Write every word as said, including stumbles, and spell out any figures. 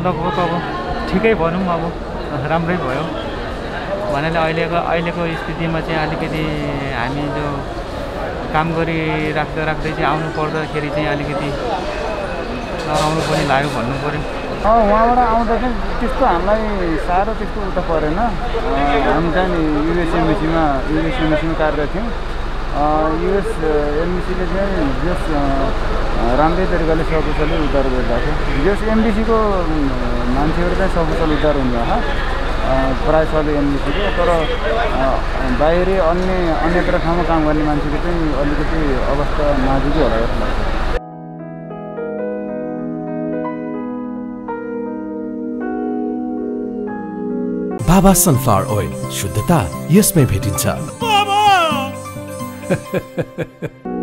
लगभग अब ठिकै भनौँ अब राम्रै भयो भन्नाले अहिलेको अहिलेको स्थितिमा चाहिँ अलिकति हामी जो काम गरिराख्दा राख्दै चाहिँ आउनु पर्दाखेरि चाहिँ अलिकति नराम्रो पनि लाग्यो भन्नु पऱ्यो। उहाँबाट आउँदा चाहिँ त्यस्तो हामीलाई साह्रो त्यस्तो उता परेन। हामी चाहिँ नि युएस एमबिसीमा युएस एमबिसीमा कार्यरत थियौँ। युएस एमबिसीले चाहिँ जस राम्रै तरिकाले सकुशलै उद्धार गरिरहेको छ। जस एमबिसीको मान्छेहरू चाहिँ सकुशल उद्धार हुनुभएको प्रायः सबै एमबिसीको, तर बाहिरी अन्य अन्यत्र ठाउँमा काम गर्ने मान्छेको चाहिँ अलिकति अवस्था नाजुकै होला जस्तो लाग्छ। बाबा सनफ्लावर ओइल, शुद्धता यसमै भेटिन्छ। बाबा